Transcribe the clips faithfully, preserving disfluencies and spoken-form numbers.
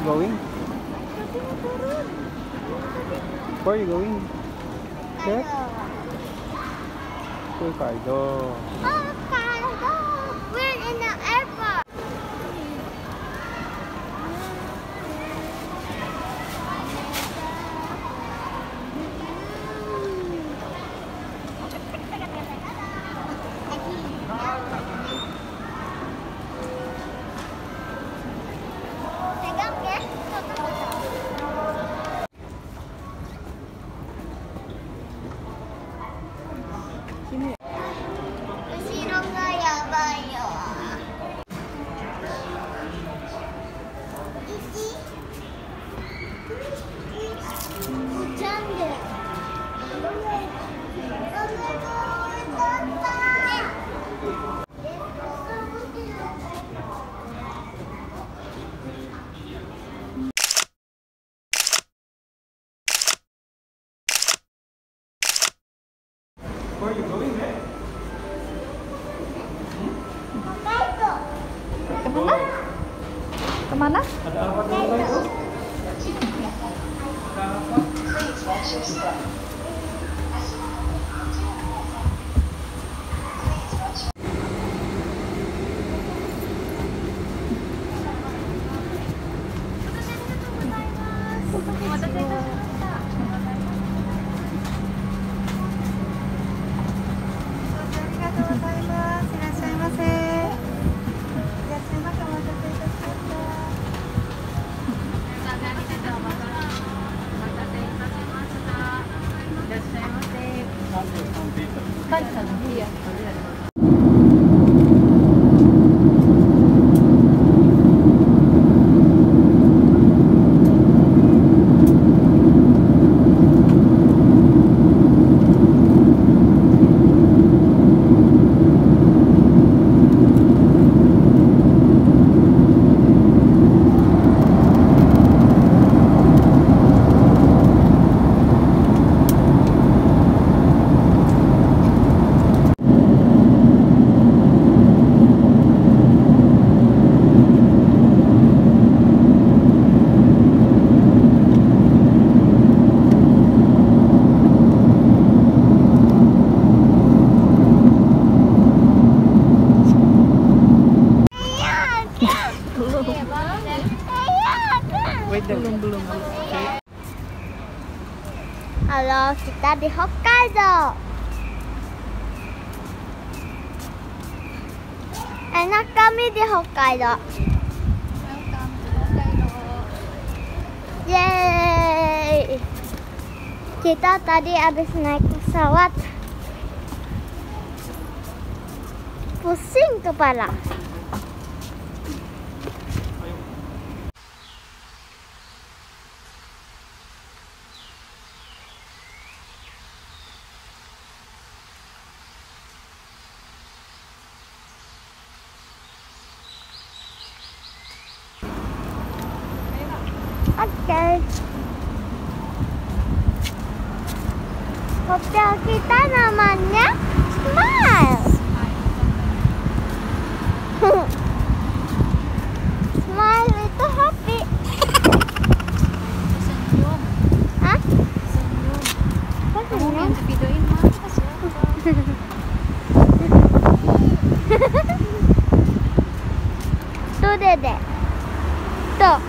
going? Where are you going? Check. To Hokkaido. Hokkaido! We're in the airport! Pegang ya? Sini. Usiro ga yabai yo. Ichi. Hujan deh. Where are you going, man? Hokkaido. Kemana? Kemana? Ada apa di Hokkaido? Iya. Wait, Belum, belum. Halo, kita di Hokkaido. Enak kami di Hokkaido. Yeay. Kita tadi habis naik pesawat. Pusing kepala. Oke. Hotel kita namanya Smile. Smile itu happy. Senyum. Hah? Senyum. Kok Kamu senyum? yang videoin mah kasihan. Tuh Dede. Tuh.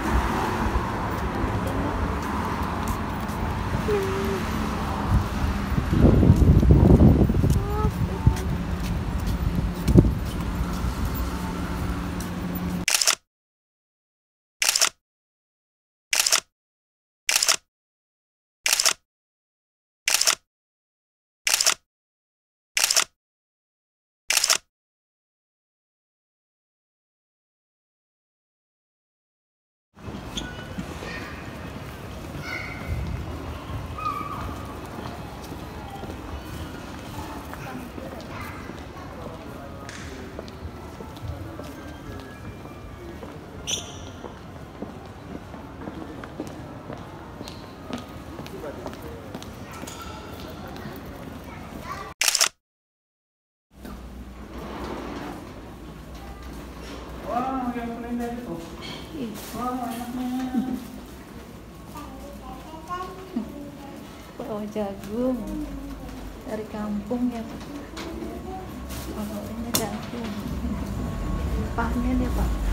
Ih, bawa jagung dari kampung ya Pak. Oh, ini jagung. Panen ya Pak.